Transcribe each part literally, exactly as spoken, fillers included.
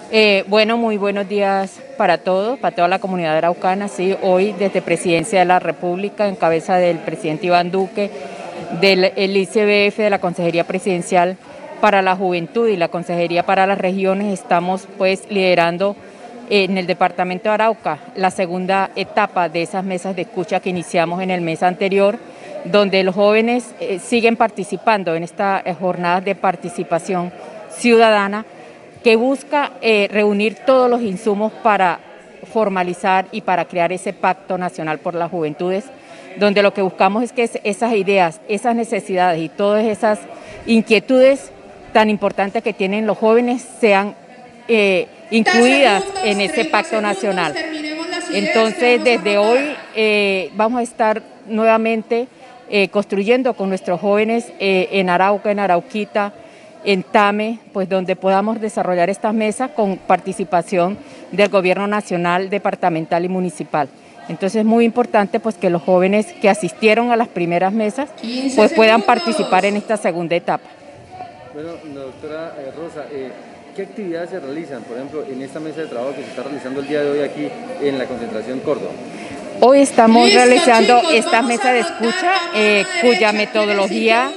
Eh, bueno, muy buenos días para todos, para toda la comunidad araucana. Sí, hoy desde Presidencia de la República, en cabeza del presidente Iván Duque, del el I C B F, de la Consejería Presidencial para la Juventud y la Consejería para las Regiones, estamos pues liderando en el departamento de Arauca la segunda etapa de esas mesas de escucha que iniciamos en el mes anterior, donde los jóvenes eh, siguen participando en esta eh, jornada de participación ciudadana que busca eh, reunir todos los insumos para formalizar y para crear ese Pacto Nacional por las Juventudes, donde lo que buscamos es que esas ideas, esas necesidades y todas esas inquietudes tan importantes que tienen los jóvenes sean eh, incluidas en ese Pacto Nacional. Entonces, desde hoy eh, vamos a estar nuevamente eh, construyendo con nuestros jóvenes eh, en Arauca, en Arauquita, en Tame, pues donde podamos desarrollar estas mesas con participación del gobierno nacional, departamental y municipal. Entonces es muy importante pues que los jóvenes que asistieron a las primeras mesas pues puedan participar en esta segunda etapa. Bueno, doctora eh, Rosa, eh, ¿qué actividades se realizan, por ejemplo, en esta mesa de trabajo que se está realizando el día de hoy aquí en la concentración Córdoba? Hoy estamos realizando esta mesa de escucha eh, cuya metodología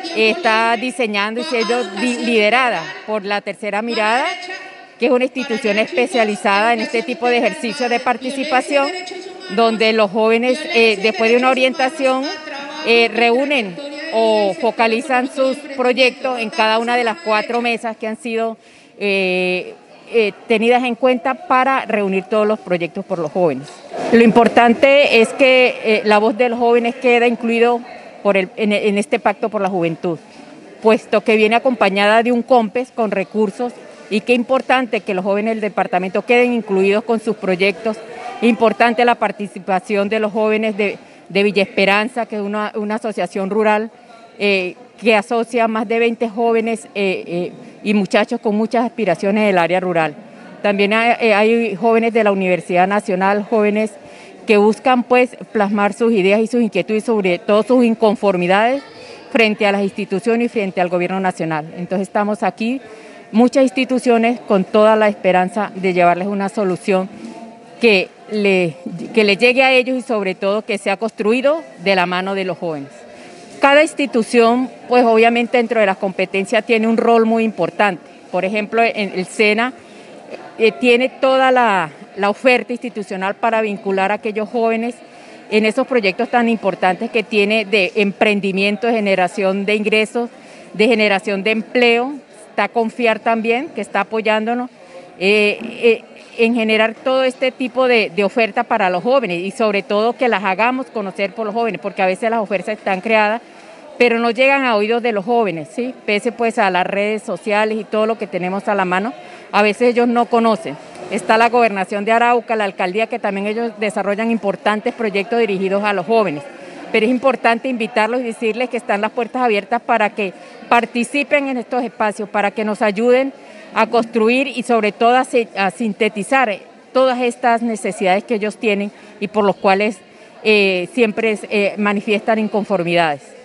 está diseñando y siendo liderada por la Tercera Mirada, que es una institución especializada en este tipo de ejercicios de participación, donde los jóvenes, eh, después de una orientación, eh, reúnen o focalizan sus proyectos en cada una de las cuatro mesas que han sido eh, eh, tenidas en cuenta para reunir todos los proyectos por los jóvenes. Lo importante es que eh, la voz de los jóvenes queda incluido Por el, en, en este Pacto por la Juventud, puesto que viene acompañada de un COMPES con recursos, y qué importante que los jóvenes del departamento queden incluidos con sus proyectos. Importante la participación de los jóvenes de, de Villa Esperanza, que es una, una asociación rural eh, que asocia a más de veinte jóvenes eh, eh, y muchachos con muchas aspiraciones del área rural. También hay, eh, hay jóvenes de la Universidad Nacional, jóvenes que buscan pues plasmar sus ideas y sus inquietudes, sobre todo sus inconformidades frente a las instituciones y frente al gobierno nacional. Entonces estamos aquí, muchas instituciones, con toda la esperanza de llevarles una solución que le, que le llegue a ellos y sobre todo que sea construido de la mano de los jóvenes. Cada institución, pues obviamente dentro de las competencias tiene un rol muy importante. Por ejemplo, en el SENA eh, tiene toda la la oferta institucional para vincular a aquellos jóvenes en esos proyectos tan importantes que tiene de emprendimiento, de generación de ingresos, de generación de empleo. Está Confiar también, que está apoyándonos eh, eh, en generar todo este tipo de, de oferta para los jóvenes y sobre todo que las hagamos conocer por los jóvenes, porque a veces las ofertas están creadas pero no llegan a oídos de los jóvenes, ¿sí? Pese pues a las redes sociales y todo lo que tenemos a la mano, a veces ellos no conocen. Está la Gobernación de Arauca, la Alcaldía, que también ellos desarrollan importantes proyectos dirigidos a los jóvenes. Pero es importante invitarlos y decirles que están las puertas abiertas para que participen en estos espacios, para que nos ayuden a construir y sobre todo a, a sintetizar todas estas necesidades que ellos tienen y por los cuales eh, siempre eh, manifiestan inconformidades.